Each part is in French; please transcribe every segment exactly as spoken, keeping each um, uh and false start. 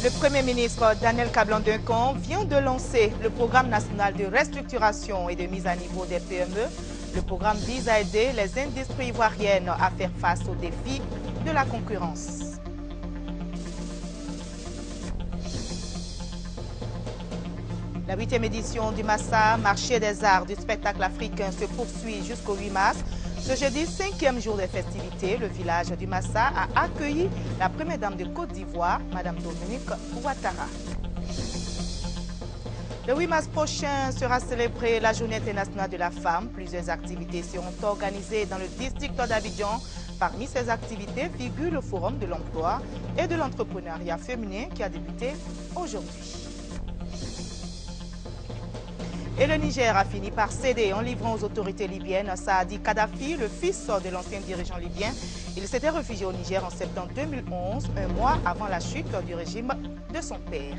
Le Premier ministre Daniel Kablan-Duncan vient de lancer le programme national de restructuration et de mise à niveau des P M E. Le programme vise à aider les industries ivoiriennes à faire face aux défis de la concurrence. La huitième édition du Massa, marché des arts du spectacle africain, se poursuit jusqu'au huit mars. Ce jeudi, cinquième jour des festivités, le village du Massa a accueilli la première dame de Côte d'Ivoire, Madame Dominique Ouattara. Le huit mars prochain sera célébrée la Journée internationale de la femme. Plusieurs activités seront organisées dans le district d'Abidjan. Parmi ces activités figure le Forum de l'emploi et de l'entrepreneuriat féminin qui a débuté aujourd'hui. Et le Niger a fini par céder en livrant aux autorités libyennes Saadi Kadhafi, le fils de l'ancien dirigeant libyen. Il s'était réfugié au Niger en septembre deux mille onze, un mois avant la chute du régime de son père.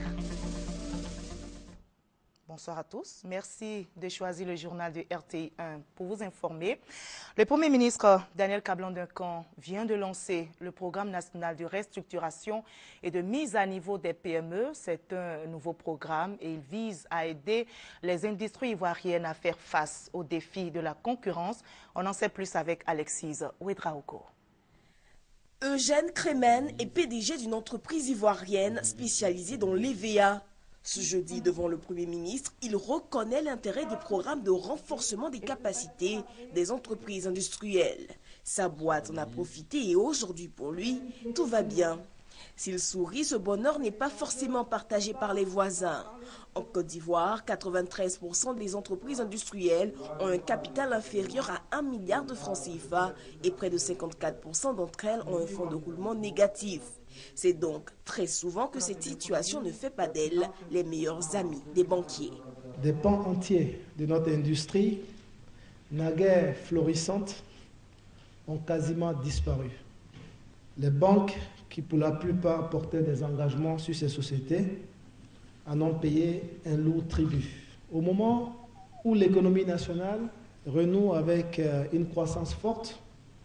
Bonsoir à tous. Merci de choisir le journal de R T I un pour vous informer. Le Premier ministre Daniel Kablan-Duncan vient de lancer le programme national de restructuration et de mise à niveau des P M E. C'est un nouveau programme et il vise à aider les industries ivoiriennes à faire face aux défis de la concurrence. On en sait plus avec Alexis Ouedraogo. Eugène Crémen est P D G d'une entreprise ivoirienne spécialisée dans l'E V A. Ce jeudi, devant le Premier ministre, il reconnaît l'intérêt des programmes de renforcement des capacités des entreprises industrielles. Sa boîte en a profité et aujourd'hui, pour lui, tout va bien. S'il sourit, ce bonheur n'est pas forcément partagé par les voisins. En Côte d'Ivoire, quatre-vingt-treize pour cent des entreprises industrielles ont un capital inférieur à un milliard de francs C F A et près de cinquante-quatre pour cent d'entre elles ont un fonds de roulement négatif. C'est donc très souvent que cette situation ne fait pas d'elles les meilleurs amis des banquiers. Des pans entiers de notre industrie, naguère florissantes, ont quasiment disparu. Les banques, qui pour la plupart portaient des engagements sur ces sociétés, en ont payé un lourd tribut. Au moment où l'économie nationale renoue avec une croissance forte,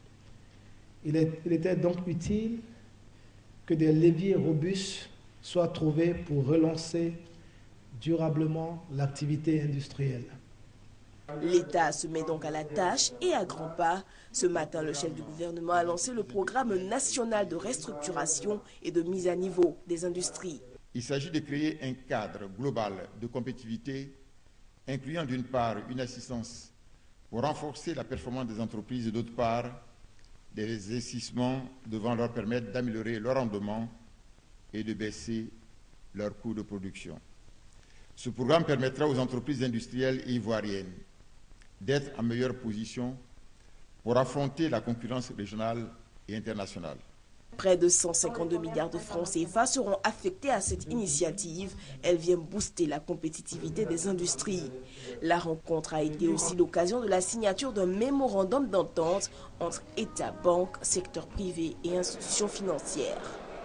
il, est, il était donc utile que des leviers robustes soient trouvés pour relancer durablement l'activité industrielle. L'État se met donc à la tâche et à grands pas. Ce matin, le chef du gouvernement a lancé le programme national de restructuration et de mise à niveau des industries. Il s'agit de créer un cadre global de compétitivité, incluant d'une part une assistance pour renforcer la performance des entreprises et d'autre part des investissements devant leur permettre d'améliorer leur rendement et de baisser leurs coûts de production. Ce programme permettra aux entreprises industrielles et ivoiriennes d'être en meilleure position pour affronter la concurrence régionale et internationale. Près de cent cinquante-deux milliards de francs C F A seront affectés à cette initiative. Elle vient booster la compétitivité des industries. La rencontre a été aussi l'occasion de la signature d'un mémorandum d'entente entre État, banques, secteur privé et institutions financières.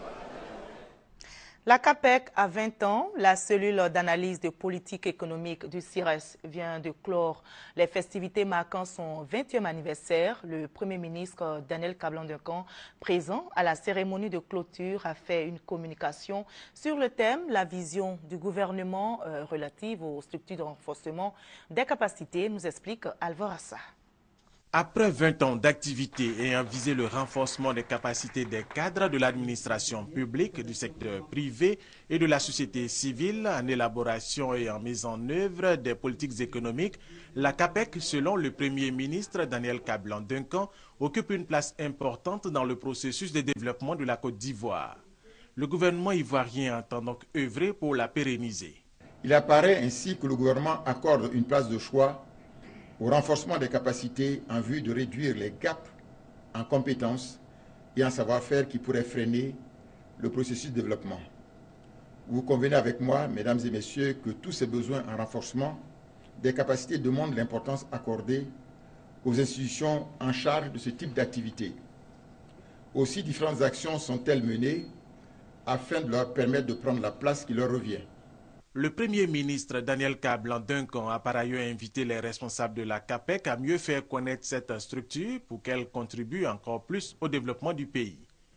La CAPEC a vingt ans. La cellule d'analyse de politique économique du C I R E S vient de clore les festivités marquant son vingtième anniversaire. Le Premier ministre Daniel Kablan-Duncan, présent à la cérémonie de clôture, a fait une communication sur le thème « La vision du gouvernement euh, relative aux structures de renforcement des capacités », nous explique Alvor Assa. Après vingt ans d'activité ayant visé le renforcement des capacités des cadres de l'administration publique, du secteur privé et de la société civile en élaboration et en mise en œuvre des politiques économiques, la CAPEC, selon le Premier ministre Daniel Kablan-Duncan, occupe une place importante dans le processus de développement de la Côte d'Ivoire. Le gouvernement ivoirien entend donc œuvrer pour la pérenniser. Il apparaît ainsi que le gouvernement accorde une place de choix au renforcement des capacités en vue de réduire les gaps en compétences et en savoir-faire qui pourraient freiner le processus de développement. Vous convenez avec moi, mesdames et messieurs, que tous ces besoins en renforcement des capacités demandent l'importance accordée aux institutions en charge de ce type d'activité. Aussi, différentes actions sont-elles menées afin de leur permettre de prendre la place qui leur revient. Le Premier ministre Daniel Kablan-Duncan a par ailleurs invité les responsables de la CAPEC à mieux faire connaître cette structure pour qu'elle contribue encore plus au développement du pays.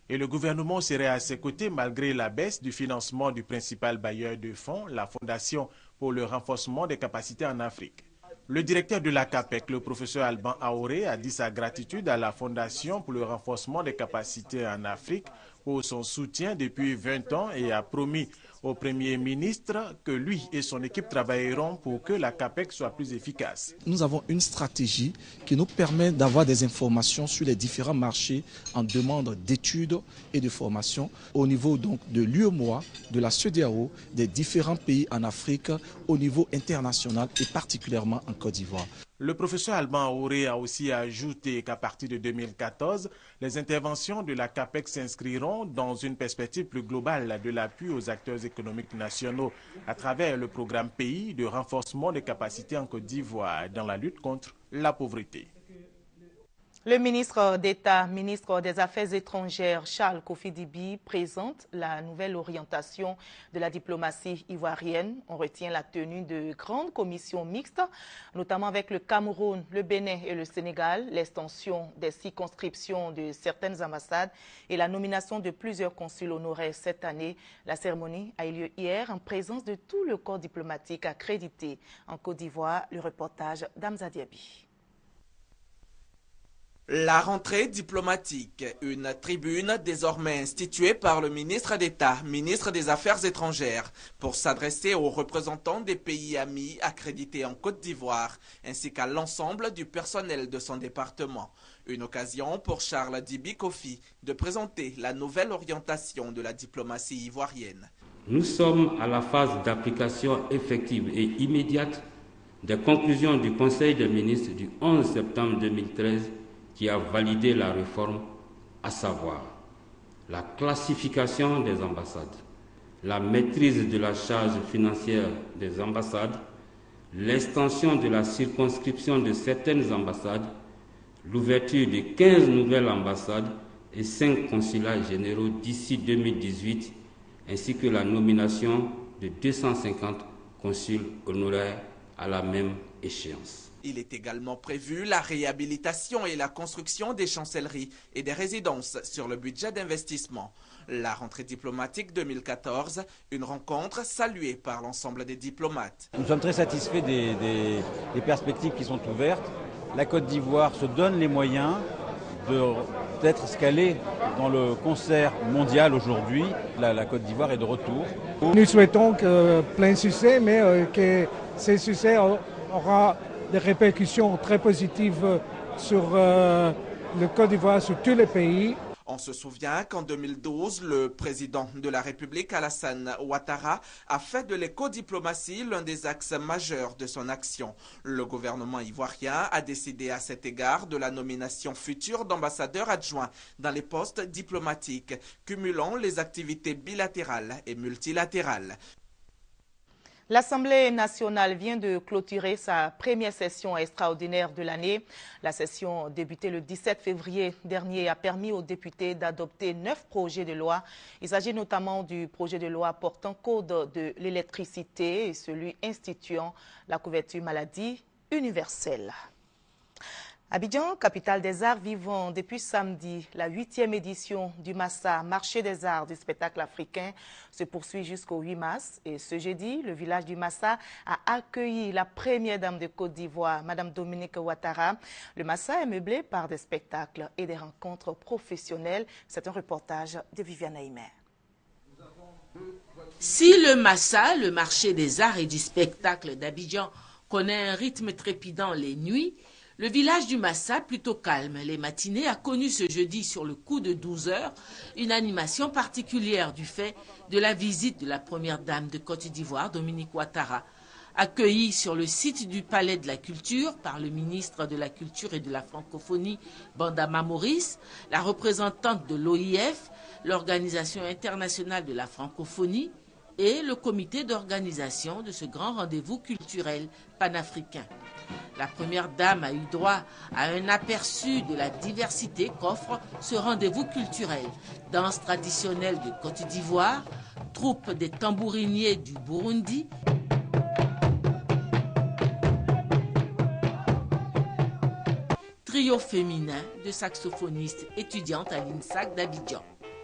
Et le gouvernement serait à ses côtés malgré la baisse du financement du principal bailleur de fonds, la Fondation pour le renforcement des capacités en Afrique. Le directeur de la CAPEC, le professeur Alban Aoré, a dit sa gratitude à la Fondation pour le renforcement des capacités en Afrique pour son soutien depuis vingt ans et a promis au Premier ministre que lui et son équipe travailleront pour que la CAPEC soit plus efficace. Nous avons une stratégie qui nous permet d'avoir des informations sur les différents marchés en demande d'études et de formation au niveau donc de l'U E M O A, de la C E D E A O, des différents pays en Afrique au niveau international et particulièrement en Côte d'Ivoire. Le professeur Alban Aoré a aussi ajouté qu'à partir de deux mille quatorze, les interventions de la CAPEC s'inscriront dans une perspective plus globale de l'appui aux acteurs économiques nationaux à travers le programme Pays de renforcement des capacités en Côte d'Ivoire dans la lutte contre la pauvreté. Le ministre d'État, ministre des Affaires étrangères, Charles Kofi Dibi, présente la nouvelle orientation de la diplomatie ivoirienne. On retient la tenue de grandes commissions mixtes, notamment avec le Cameroun, le Bénin et le Sénégal, l'extension des circonscriptions de certaines ambassades et la nomination de plusieurs consuls honoraires cette année. La cérémonie a eu lieu hier en présence de tout le corps diplomatique accrédité en Côte d'Ivoire. Le reportage d'Amza Diaby. La rentrée diplomatique, une tribune désormais instituée par le ministre d'État, ministre des Affaires étrangères, pour s'adresser aux représentants des pays amis accrédités en Côte d'Ivoire, ainsi qu'à l'ensemble du personnel de son département. Une occasion pour Charles Dibi Kofi de présenter la nouvelle orientation de la diplomatie ivoirienne. Nous sommes à la phase d'application effective et immédiate des conclusions du Conseil des ministres du onze septembre deux mille treize qui a validé la réforme, à savoir la classification des ambassades, la maîtrise de la charge financière des ambassades, l'extension de la circonscription de certaines ambassades, l'ouverture de quinze nouvelles ambassades et cinq consulats généraux d'ici deux mille dix-huit, ainsi que la nomination de deux cent cinquante consuls honoraires à la même échéance. Il est également prévu la réhabilitation et la construction des chancelleries et des résidences sur le budget d'investissement. La rentrée diplomatique deux mille quatorze, une rencontre saluée par l'ensemble des diplomates. Nous sommes très satisfaits des, des, des perspectives qui sont ouvertes. La Côte d'Ivoire se donne les moyens d'être ce qu'elle est dans le concert mondial aujourd'hui. La, la Côte d'Ivoire est de retour. Nous souhaitons que plein succès, mais euh, que ces succès aura des répercussions très positives sur euh, le Côte d'Ivoire, sur tous les pays. On se souvient qu'en deux mille douze, le président de la République, Alassane Ouattara, a fait de l'éco-diplomatie l'un des axes majeurs de son action. Le gouvernement ivoirien a décidé à cet égard de la nomination future d'ambassadeurs adjoints dans les postes diplomatiques, cumulant les activités bilatérales et multilatérales. L'Assemblée nationale vient de clôturer sa première session extraordinaire de l'année. La session débutée le dix-sept février dernier a permis aux députés d'adopter neuf projets de loi. Il s'agit notamment du projet de loi portant code de l'électricité et celui instituant la couverture maladie universelle. Abidjan, capitale des arts vivants, depuis samedi, la huitième édition du Massa, marché des arts du spectacle africain, se poursuit jusqu'au huit mars. Et ce jeudi, le village du Massa a accueilli la première dame de Côte d'Ivoire, Madame Dominique Ouattara. Le Massa est meublé par des spectacles et des rencontres professionnelles. C'est un reportage de Viviane Aïmer. Si le Massa, le marché des arts et du spectacle d'Abidjan, connaît un rythme trépidant les nuits, le village du Massa, plutôt calme les matinées, a connu ce jeudi sur le coup de douze heures une animation particulière du fait de la visite de la première dame de Côte d'Ivoire, Dominique Ouattara. Accueillie sur le site du Palais de la Culture par le ministre de la Culture et de la Francophonie, Bandama Maurice, la représentante de l'O I F, l'Organisation internationale de la francophonie, et le comité d'organisation de ce grand rendez-vous culturel panafricain. La première dame a eu droit à un aperçu de la diversité qu'offre ce rendez-vous culturel. Danse traditionnelle de Côte d'Ivoire, troupe des tambouriniers du Burundi, trio féminin de saxophonistes étudiantes à l'INSAC d'Abidjan.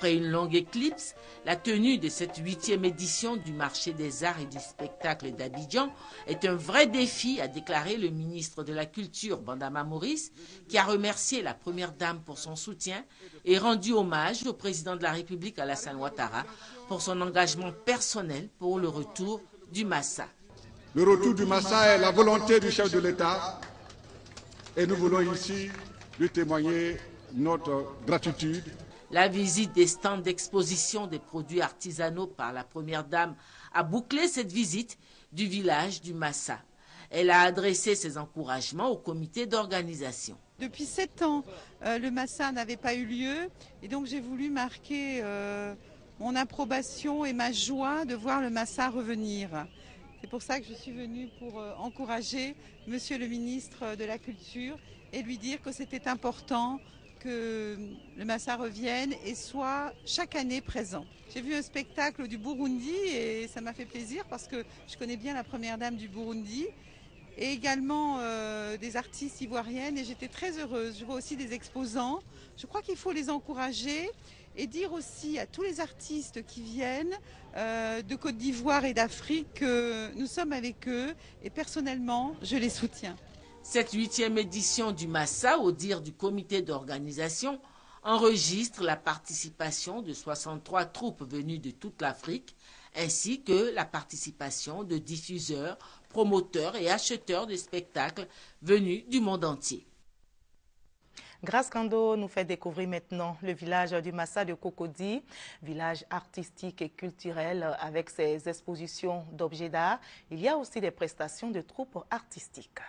Après une longue éclipse, la tenue de cette huitième édition du marché des arts et du spectacle d'Abidjan est un vrai défi, a déclaré le ministre de la Culture, Bandama Maurice, qui a remercié la première dame pour son soutien et rendu hommage au président de la République, Alassane Ouattara, pour son engagement personnel pour le retour du Massa. Le retour du Massa est la volonté du chef de l'État et nous voulons ici lui témoigner notre gratitude. La visite des stands d'exposition des produits artisanaux par la première dame a bouclé cette visite du village du Massa. Elle a adressé ses encouragements au comité d'organisation. Depuis sept ans, euh, le Massa n'avait pas eu lieu et donc j'ai voulu marquer euh, mon approbation et ma joie de voir le Massa revenir. C'est pour ça que je suis venue pour euh, encourager Monsieur le ministre de la Culture et lui dire que c'était important que le Massa revienne et soit chaque année présent. J'ai vu un spectacle du Burundi et ça m'a fait plaisir parce que je connais bien la première dame du Burundi et également euh, des artistes ivoiriennes et j'étais très heureuse. Je vois aussi des exposants. Je crois qu'il faut les encourager et dire aussi à tous les artistes qui viennent euh, de Côte d'Ivoire et d'Afrique que nous sommes avec eux et personnellement, je les soutiens. Cette huitième édition du Massa, au dire du comité d'organisation, enregistre la participation de soixante-trois troupes venues de toute l'Afrique, ainsi que la participation de diffuseurs, promoteurs et acheteurs de spectacles venus du monde entier. Grace Kando nous fait découvrir maintenant le village du Massa de Cocody, village artistique et culturel avec ses expositions d'objets d'art. Il y a aussi des prestations de troupes artistiques.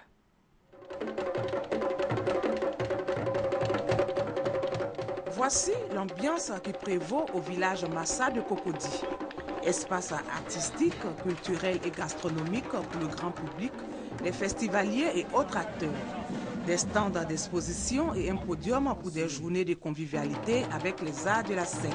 Voici l'ambiance qui prévaut au village Massa de Cocody. Espace artistique, culturel et gastronomique pour le grand public, les festivaliers et autres acteurs. Des stands d'exposition et un podium pour des journées de convivialité avec les arts de la scène.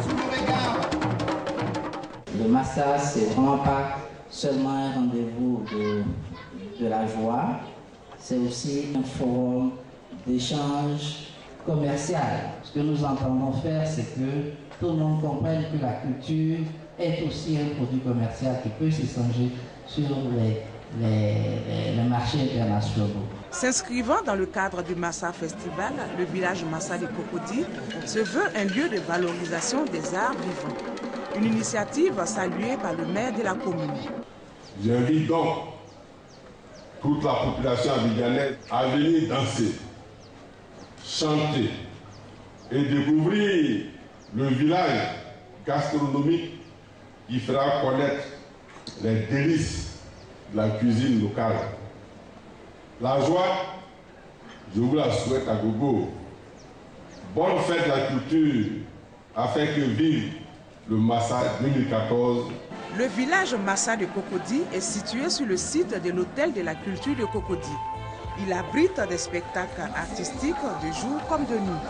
Le Massa, c'est vraiment pas seulement un rendez-vous de, de la joie, c'est aussi un forum d'échange commercial. Ce que nous entendons faire, c'est que tout le monde comprenne que la culture est aussi un produit commercial qui peut s'échanger sur les, les, les, les marchés internationaux. S'inscrivant dans le cadre du Massa Festival, le village Massa de Cocody se veut un lieu de valorisation des arts vivants. Une initiative saluée par le maire de la commune. J'invite donc toute la population abidjanaise à venir danser, chanter et découvrir le village gastronomique qui fera connaître les délices de la cuisine locale. La joie, je vous la souhaite à gogo. Bonne fête de la culture afin que vive le Massa deux mille quatorze. Le village Massa de Cocody est situé sur le site de l'hôtel de la culture de Cocody. Il abrite des spectacles artistiques de jour comme de nuit.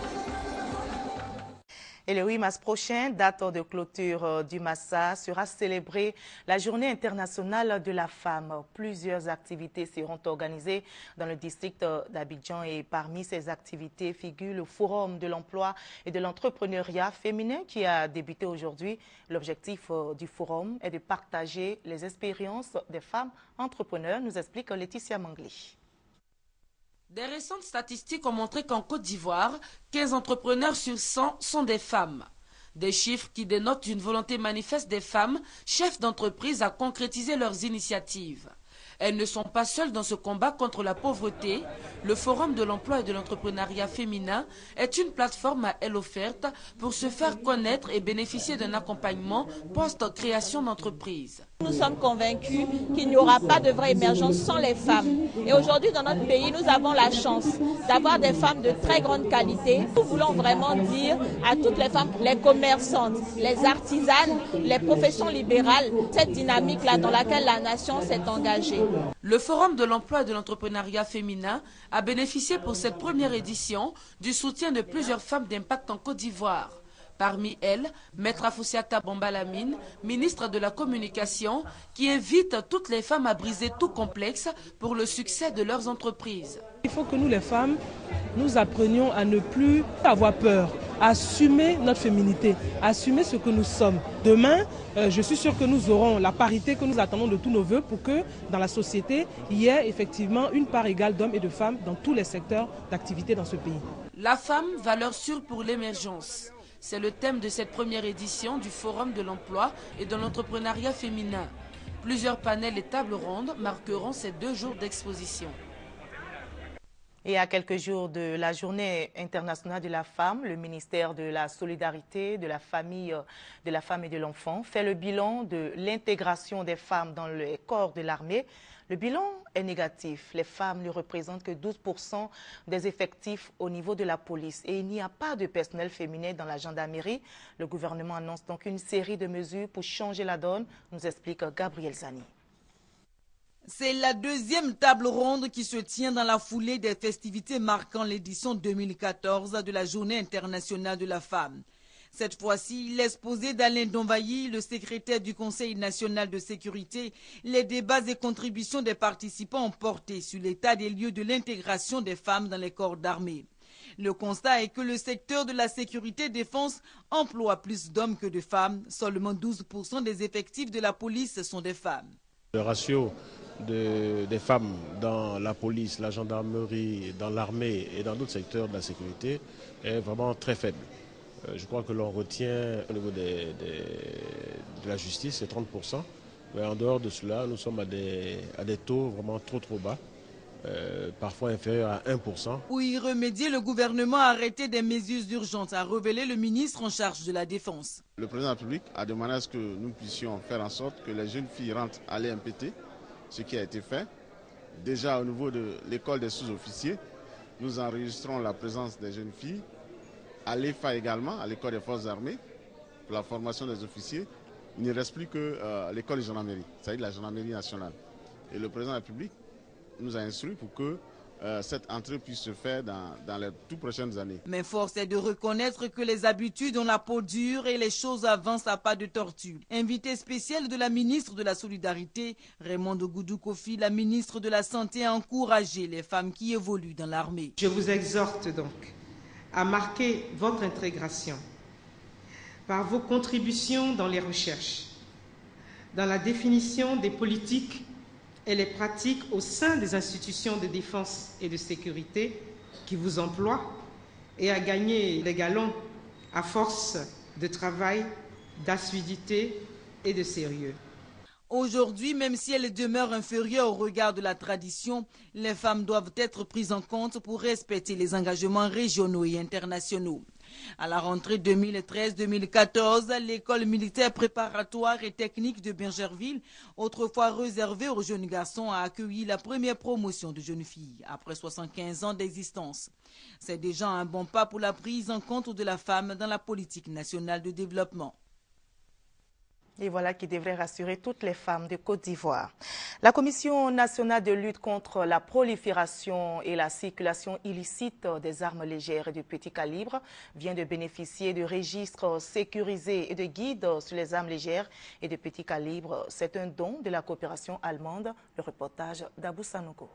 Et le huit mars prochain, date de clôture du Massa, sera célébrée la Journée internationale de la femme. Plusieurs activités seront organisées dans le district d'Abidjan et parmi ces activités figure le Forum de l'emploi et de l'entrepreneuriat féminin qui a débuté aujourd'hui. L'objectif du forum est de partager les expériences des femmes entrepreneurs, nous explique Laetitia Mangli. Des récentes statistiques ont montré qu'en Côte d'Ivoire, quinze entrepreneurs sur cent sont des femmes. Des chiffres qui dénotent une volonté manifeste des femmes, chefs d'entreprise, à concrétiser leurs initiatives. Elles ne sont pas seules dans ce combat contre la pauvreté. Le Forum de l'emploi et de l'entrepreneuriat féminin est une plateforme à elle offerte pour se faire connaître et bénéficier d'un accompagnement post-création d'entreprise. Nous sommes convaincus qu'il n'y aura pas de vraie émergence sans les femmes. Et aujourd'hui, dans notre pays, nous avons la chance d'avoir des femmes de très grande qualité. Nous voulons vraiment dire à toutes les femmes, les commerçantes, les artisanes, les professions libérales, cette dynamique-là dans laquelle la nation s'est engagée. Le Forum de l'emploi et de l'entrepreneuriat féminin a bénéficié pour cette première édition du soutien de plusieurs femmes d'impact en Côte d'Ivoire. Parmi elles, Maître Afoussiata Bambalamine, ministre de la Communication, qui invite toutes les femmes à briser tout complexe pour le succès de leurs entreprises. Il faut que nous les femmes, nous apprenions à ne plus avoir peur, à assumer notre féminité, à assumer ce que nous sommes. Demain, euh, je suis sûre que nous aurons la parité que nous attendons de tous nos voeux pour que dans la société, il y ait effectivement une part égale d'hommes et de femmes dans tous les secteurs d'activité dans ce pays. La femme, valeur sûre pour l'émergence. C'est le thème de cette première édition du Forum de l'emploi et de l'entrepreneuriat féminin. Plusieurs panels et tables rondes marqueront ces deux jours d'exposition. Et à quelques jours de la Journée internationale de la femme, le ministère de la Solidarité, de la Famille, de la Femme et de l'Enfant fait le bilan de l'intégration des femmes dans le corps de l'armée. Le bilan est négatif. Les femmes ne représentent que douze pour cent des effectifs au niveau de la police et il n'y a pas de personnel féminin dans la gendarmerie. Le gouvernement annonce donc une série de mesures pour changer la donne, nous explique Gabriel Zani. C'est la deuxième table ronde qui se tient dans la foulée des festivités marquant l'édition deux mille quatorze de la Journée internationale de la femme. Cette fois-ci, l'exposé d'Alain Donvailly, le secrétaire du Conseil national de sécurité, les débats et contributions des participants ont porté sur l'état des lieux de l'intégration des femmes dans les corps d'armée. Le constat est que le secteur de la sécurité-défense emploie plus d'hommes que de femmes. Seulement douze pour cent des effectifs de la police sont des femmes. Le ratio de, des femmes dans la police, la gendarmerie, dans l'armée et dans d'autres secteurs de la sécurité est vraiment très faible. Je crois que l'on retient au niveau des, des, de la justice, c'est trente pour cent. Mais en dehors de cela, nous sommes à des, à des taux vraiment trop trop bas, euh, parfois inférieurs à un pour cent. Pour y remédier, le gouvernement a arrêté des mesures urgentes, a révélé le ministre en charge de la Défense. Le président de la République a demandé à ce que nous puissions faire en sorte que les jeunes filles rentrent à l'E M P T, ce qui a été fait. Déjà au niveau de l'école des sous-officiers, nous enregistrons la présence des jeunes filles. À l'E F A également, à l'école des forces armées, pour la formation des officiers. Il ne reste plus que euh, l'école de gendarmerie, c'est-à-dire la gendarmerie nationale. Et le président de la République nous a instruit pour que euh, cette entrée puisse se faire dans, dans les toutes prochaines années. Mais force est de reconnaître que les habitudes ont la peau dure et les choses avancent à pas de tortue. Invité spécial de la ministre de la Solidarité, Raymond Goudou Kofi, la ministre de la Santé, a encouragé les femmes qui évoluent dans l'armée. Je vous exhorte donc à marquer votre intégration par vos contributions dans les recherches, dans la définition des politiques et les pratiques au sein des institutions de défense et de sécurité qui vous emploient et à gagner les galons à force de travail, d'assiduité et de sérieux. Aujourd'hui, même si elles demeurent inférieures au regard de la tradition, les femmes doivent être prises en compte pour respecter les engagements régionaux et internationaux. À la rentrée deux mille treize deux mille quatorze, l'école militaire préparatoire et technique de Bingerville, autrefois réservée aux jeunes garçons, a accueilli la première promotion de jeunes filles après soixante-quinze ans d'existence. C'est déjà un bon pas pour la prise en compte de la femme dans la politique nationale de développement. Et voilà qui devrait rassurer toutes les femmes de Côte d'Ivoire. La Commission nationale de lutte contre la prolifération et la circulation illicite des armes légères et de petit calibre vient de bénéficier de registres sécurisés et de guides sur les armes légères et de petit calibre. C'est un don de la coopération allemande. Le reportage d'Abou Sanogo.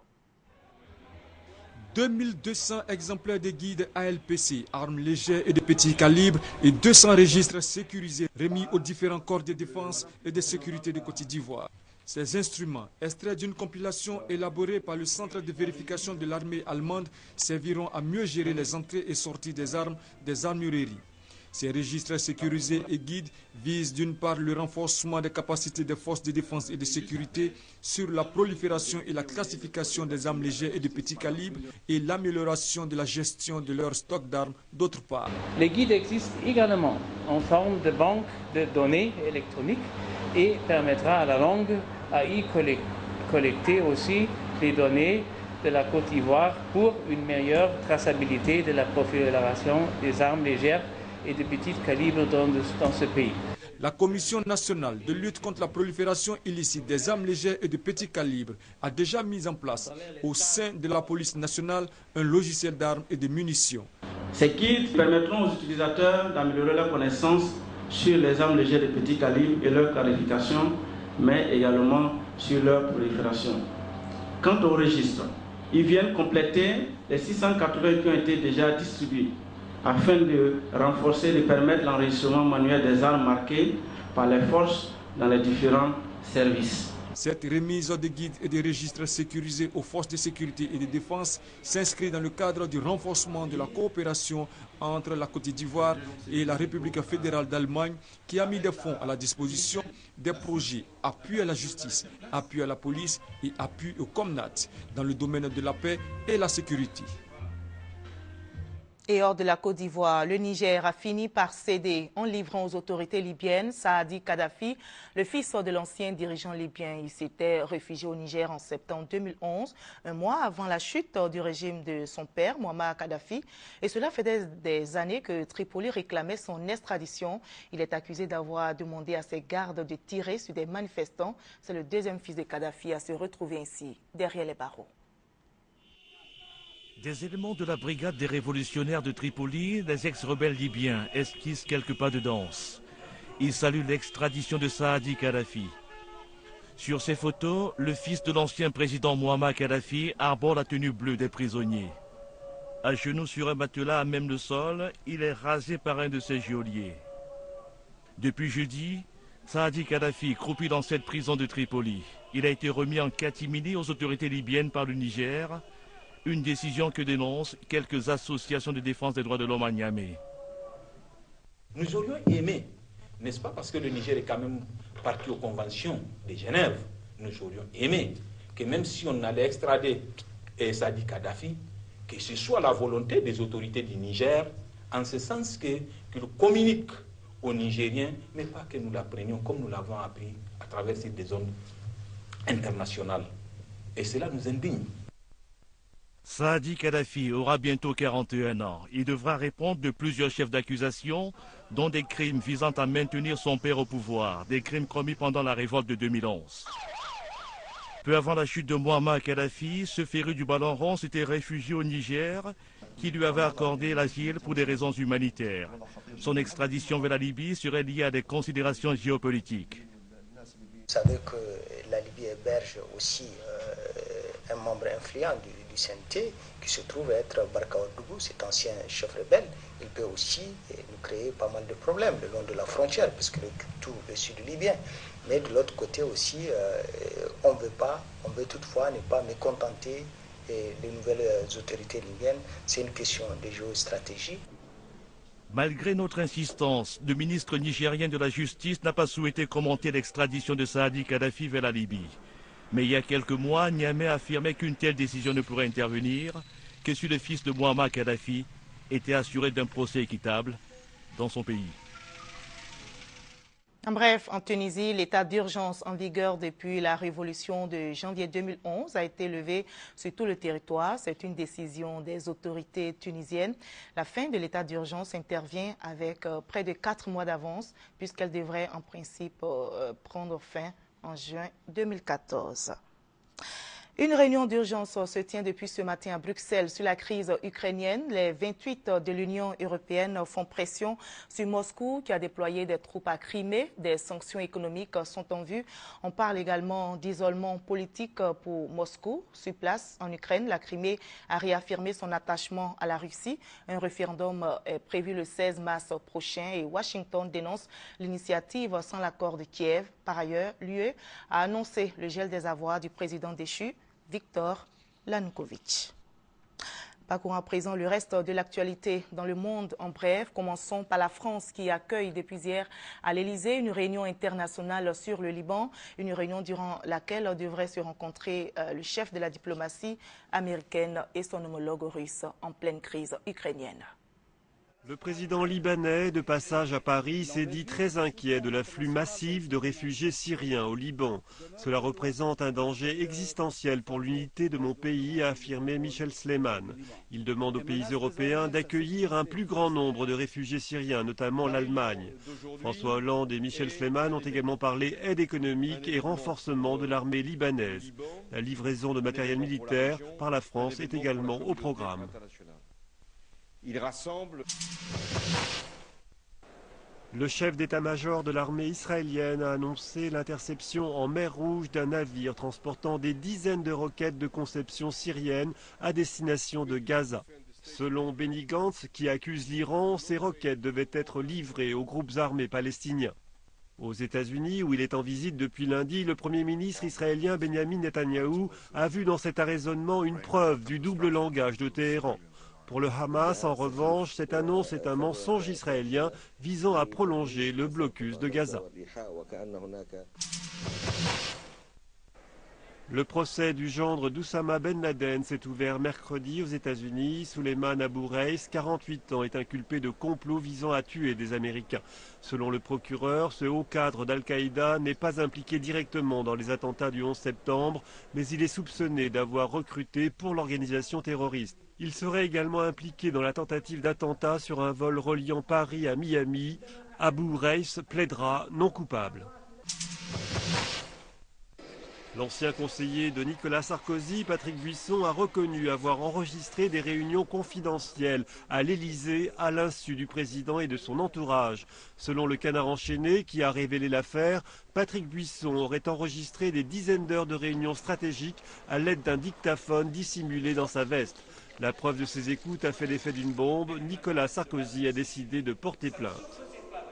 deux mille deux cents exemplaires de guides A L P C, armes légères et de petit calibre, et deux cents registres sécurisés remis aux différents corps de défense et de sécurité de Côte d'Ivoire. Ces instruments, extraits d'une compilation élaborée par le Centre de vérification de l'armée allemande, serviront à mieux gérer les entrées et sorties des armes des armureries. Ces registres sécurisés et guides visent d'une part le renforcement des capacités des forces de défense et de sécurité sur la prolifération et la classification des armes légères et de petit calibre et l'amélioration de la gestion de leur stock d'armes d'autre part. Les guides existent également en forme de banque de données électroniques et permettra à la langue à y collecter aussi les données de la Côte d'Ivoire pour une meilleure traçabilité de la prolifération des armes légères et de petit calibre dans, dans ce pays. La Commission nationale de lutte contre la prolifération illicite des armes légères et de petit calibre a déjà mis en place au sein de la police nationale un logiciel d'armes et de munitions. Ces kits permettront aux utilisateurs d'améliorer leurs connaissances sur les armes légères de petit calibre et leur qualification, mais également sur leur prolifération. Quant au registre, ils viennent compléter les six cent quatre-vingts qui ont été déjà distribués afin de renforcer et de permettre l'enregistrement manuel des armes marquées par les forces dans les différents services. Cette remise de guides et de registres sécurisés aux forces de sécurité et de défense s'inscrit dans le cadre du renforcement de la coopération entre la Côte d'Ivoire et la République fédérale d'Allemagne, qui a mis des fonds à la disposition des projets appui à la justice, appui à la police et appui au Comnat dans le domaine de la paix et la sécurité. Et hors de la Côte d'Ivoire, le Niger a fini par céder en livrant aux autorités libyennes Saadi Kadhafi, le fils de l'ancien dirigeant libyen. Il s'était réfugié au Niger en septembre deux mille onze, un mois avant la chute du régime de son père, Muammar Kadhafi. Et cela fait des, des années que Tripoli réclamait son extradition. Il est accusé d'avoir demandé à ses gardes de tirer sur des manifestants. C'est le deuxième fils de Kadhafi à se retrouver ainsi derrière les barreaux. Des éléments de la brigade des révolutionnaires de Tripoli, les ex-rebelles libyens esquissent quelques pas de danse. Ils saluent l'extradition de Saadi Kadhafi. Sur ces photos, le fils de l'ancien président Muammar Kadhafi arbore la tenue bleue des prisonniers. À genoux sur un matelas à même le sol, il est rasé par un de ses geôliers. Depuis jeudi, Saadi Kadhafi croupit dans cette prison de Tripoli. Il a été remis en catimini aux autorités libyennes par le Niger. Une décision que dénoncent quelques associations de défense des droits de l'homme à Niamey. Nous aurions aimé, n'est-ce pas, parce que le Niger est quand même parti aux conventions de Genève, nous aurions aimé que même si on allait extrader Saadi Kadhafi, que ce soit la volonté des autorités du Niger, en ce sens que qu'ils communiquent aux Nigériens, mais pas que nous l'apprenions comme nous l'avons appris à travers ces zones internationales. Et cela nous indigne. Saadi Kadhafi aura bientôt quarante et un ans. Il devra répondre de plusieurs chefs d'accusation, dont des crimes visant à maintenir son père au pouvoir, des crimes commis pendant la révolte de deux mille onze. Peu avant la chute de Muammar Kadhafi, ce féru du ballon rond s'était réfugié au Niger, qui lui avait accordé l'asile pour des raisons humanitaires. Son extradition vers la Libye serait liée à des considérations géopolitiques. Vous savez que la Libye héberge aussi euh, un membre influent du, du C N T qui se trouve être Barka Oudougou, cet ancien chef rebelle. Il peut aussi nous créer pas mal de problèmes le long de la frontière, puisque le, tout le sud libyen. Mais de l'autre côté aussi, euh, on ne veut pas, on veut toutefois ne pas mécontenter et les nouvelles autorités libyennes. C'est une question de géostratégie. Malgré notre insistance, le ministre nigérien de la Justice n'a pas souhaité commenter l'extradition de Saadi Kadhafi vers la Libye. Mais il y a quelques mois, Niamey affirmait qu'une telle décision ne pourrait intervenir que si le fils de Muammar Kadhafi était assuré d'un procès équitable dans son pays. En bref, en Tunisie, l'état d'urgence en vigueur depuis la révolution de janvier deux mille onze a été levé sur tout le territoire. C'est une décision des autorités tunisiennes. La fin de l'état d'urgence intervient avec euh, près de quatre mois d'avance puisqu'elle devrait en principe euh, prendre fin en juin deux mille quatorze. Une réunion d'urgence se tient depuis ce matin à Bruxelles sur la crise ukrainienne. Les vingt-huit de l'Union européenne font pression sur Moscou qui a déployé des troupes à Crimée. Des sanctions économiques sont en vue. On parle également d'isolement politique pour Moscou. Sur place, en Ukraine, la Crimée a réaffirmé son attachement à la Russie. Un référendum est prévu le seize mars prochain et Washington dénonce l'initiative sans l'accord de Kiev. Par ailleurs, l'U E a annoncé le gel des avoirs du président déchu, Viktor Yanukovych. Parcourons à présent le reste de l'actualité dans le monde. En bref, commençons par la France qui accueille depuis hier à l'Élysée une réunion internationale sur le Liban. Une réunion durant laquelle devrait se rencontrer euh, le chef de la diplomatie américaine et son homologue russe en pleine crise ukrainienne. Le président libanais, de passage à Paris, s'est dit très inquiet de l'afflux massif de réfugiés syriens au Liban. Cela représente un danger existentiel pour l'unité de mon pays, a affirmé Michel Sleiman. Il demande aux pays européens d'accueillir un plus grand nombre de réfugiés syriens, notamment l'Allemagne. François Hollande et Michel Sleiman ont également parlé aide économique et renforcement de l'armée libanaise. La livraison de matériel militaire par la France est également au programme. Il rassemble... Le chef d'état-major de l'armée israélienne a annoncé l'interception en mer Rouge d'un navire transportant des dizaines de roquettes de conception syrienne à destination de Gaza. Selon Benny Gantz, qui accuse l'Iran, ces roquettes devaient être livrées aux groupes armés palestiniens. Aux États-Unis, où il est en visite depuis lundi, le Premier ministre israélien Benjamin Netanyahou a vu dans cet arraisonnement une preuve du double langage de Téhéran. Pour le Hamas, en revanche, cette annonce est un mensonge israélien visant à prolonger le blocus de Gaza. Le procès du gendre d'Oussama Ben Laden s'est ouvert mercredi aux États-Unis. Souleymane Abou Reis, quarante-huit ans, est inculpé de complot visant à tuer des Américains. Selon le procureur, ce haut cadre d'Al-Qaïda n'est pas impliqué directement dans les attentats du onze septembre, mais il est soupçonné d'avoir recruté pour l'organisation terroriste. Il serait également impliqué dans la tentative d'attentat sur un vol reliant Paris à Miami. Abou Reis plaidera non coupable. L'ancien conseiller de Nicolas Sarkozy, Patrick Buisson, a reconnu avoir enregistré des réunions confidentielles à l'Élysée à l'insu du président et de son entourage. Selon le Canard enchaîné, qui a révélé l'affaire, Patrick Buisson aurait enregistré des dizaines d'heures de réunions stratégiques à l'aide d'un dictaphone dissimulé dans sa veste. La preuve de ces écoutes a fait l'effet d'une bombe. Nicolas Sarkozy a décidé de porter plainte.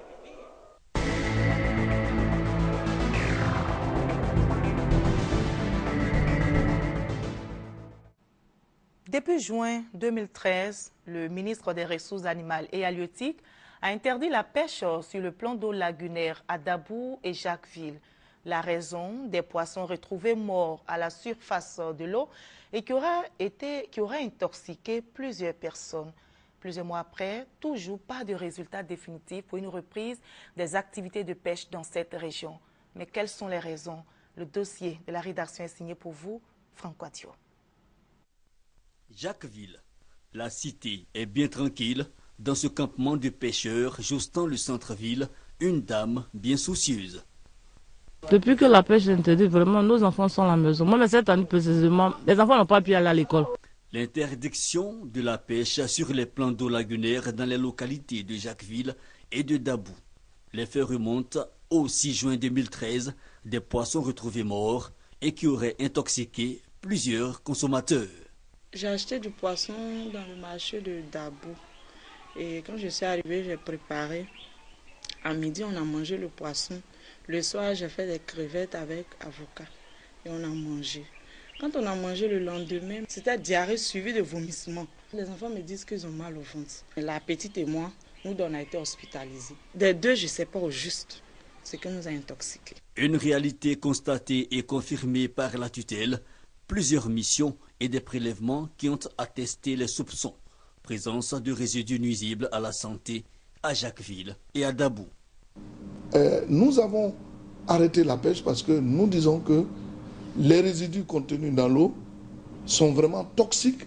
Depuis juin deux mille treize, le ministre des Ressources animales et halieutiques a interdit la pêche sur le plan d'eau lagunaire à Dabou et Jacquesville. La raison, des poissons retrouvés morts à la surface de l'eau et qui auraient été, qui auraient intoxiqué plusieurs personnes. Plusieurs mois après, toujours pas de résultat définitif pour une reprise des activités de pêche dans cette région. Mais quelles sont les raisons? Le dossier de la rédaction est signé pour vous, Franck Quadio. Jacquesville, la cité est bien tranquille. Dans ce campement de pêcheurs justant le centre-ville, une dame bien soucieuse. Depuis que la pêche est interdite, vraiment, nos enfants sont à la maison. Moi, mais cette année précisément, les enfants n'ont pas pu aller à l'école. L'interdiction de la pêche sur les plans d'eau lagunaires dans les localités de Jacquesville et de Dabou. Les faits remontent au six juin deux mille treize, des poissons retrouvés morts et qui auraient intoxiqué plusieurs consommateurs. J'ai acheté du poisson dans le marché de Dabou. Et quand je suis arrivée, j'ai préparé. À midi, on a mangé le poisson. Le soir, j'ai fait des crevettes avec avocat. Et on a mangé. Quand on a mangé le lendemain, c'était diarrhée suivie de vomissements. Les enfants me disent qu'ils ont mal au ventre. La petite et moi, nous, on a été hospitalisés. Des deux, je ne sais pas au juste ce qui nous a intoxiqués. Une réalité constatée et confirmée par la tutelle. Plusieurs missions et des prélèvements qui ont attesté les soupçons. Présence de résidus nuisibles à la santé à Jacquesville et à Dabou. Euh, nous avons arrêté la pêche parce que nous disons que les résidus contenus dans l'eau sont vraiment toxiques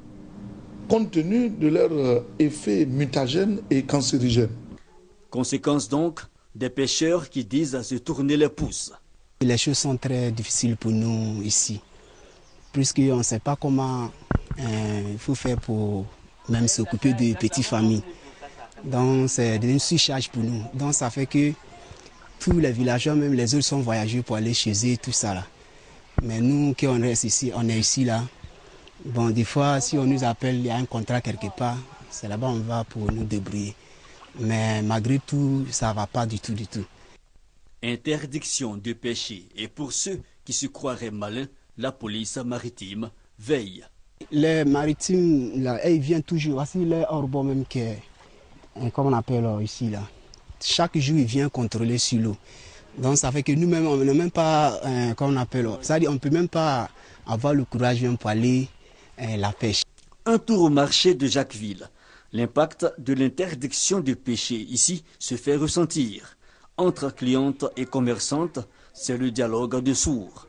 compte tenu de leur euh, effet mutagène et cancérigène. Conséquence donc, des pêcheurs qui disent à se tourner les pouces. Les choses sont très difficiles pour nous ici. Puisqu'on ne sait pas comment euh, il faut faire pour même s'occuper de petites familles. Donc c'est une surcharge pour nous. Donc ça fait que tous les villageois, même les autres, sont voyagés pour aller chez eux, tout ça là. Mais nous, qui on reste ici, on est ici là. Bon, des fois, si on nous appelle, il y a un contrat quelque part, c'est là-bas on va pour nous débrouiller. Mais malgré tout, ça ne va pas du tout, du tout. Interdiction de pêcher. Et pour ceux qui se croiraient malins, la police maritime veille. Les maritimes, là, ils viennent toujours. Voici les orbons même qui est, comme on appelle ici là. Chaque jour, ils viennent contrôler sur l'eau. Donc ça fait que nous-mêmes, on n'a même pas, euh, comme on appelle, c'est-à-dire on ne peut même pas avoir le courage même pour aller euh, la pêche. Un tour au marché de Jacquesville. L'impact de l'interdiction de pêcher ici se fait ressentir. Entre clientes et commerçantes, c'est le dialogue de sourds.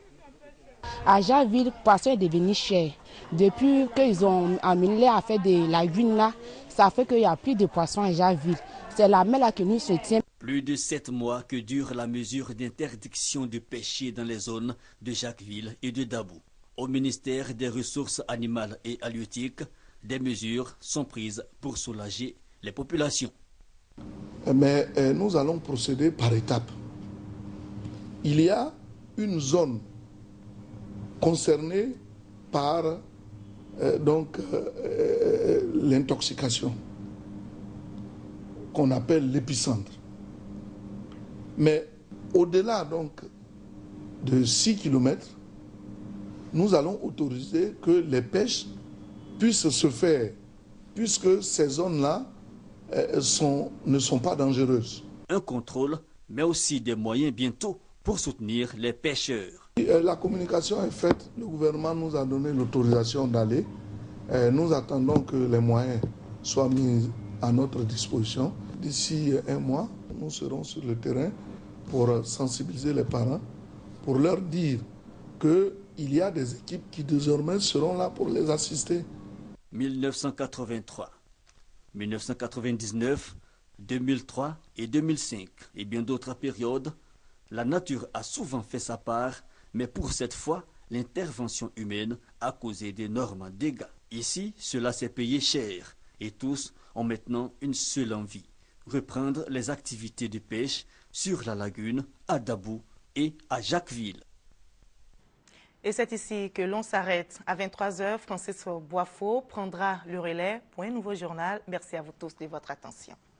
À Jacquesville, le poisson est devenu cher. Depuis qu'ils ont amené à faire de la lagune là, ça fait qu'il n'y a plus de poissons à Jacquesville. C'est la mer là qui nous soutient. Plus de sept mois que dure la mesure d'interdiction de pêcher dans les zones de Jacquesville et de Dabou. Au ministère des Ressources animales et halieutiques, Des mesures sont prises pour soulager les populations. Mais euh, nous allons procéder par étapes. Il y a une zone concernée par euh, donc euh, l'intoxication qu'on appelle l'épicentre. Mais au-delà donc de six kilomètres, nous allons autoriser que les pêches puissent se faire, puisque ces zones-là euh, sont, ne sont pas dangereuses. Un contrôle, mais aussi des moyens bientôt pour soutenir les pêcheurs. La communication est faite, le gouvernement nous a donné l'autorisation d'aller. Nous attendons que les moyens soient mis à notre disposition. D'ici un mois, nous serons sur le terrain pour sensibiliser les parents, pour leur dire qu'il y a des équipes qui désormais seront là pour les assister. mille neuf cent quatre-vingt-trois, mille neuf cent quatre-vingt-dix-neuf, deux mille trois et deux mille cinq et bien d'autres périodes, la nature a souvent fait sa part, mais pour cette fois, l'intervention humaine a causé d'énormes dégâts. Ici, cela s'est payé cher et tous ont maintenant une seule envie, reprendre les activités de pêche sur la lagune, à Dabou et à Jacquesville. Et c'est ici que l'on s'arrête. À vingt-trois heures, Francis Boisfort prendra le relais pour un nouveau journal. Merci à vous tous de votre attention.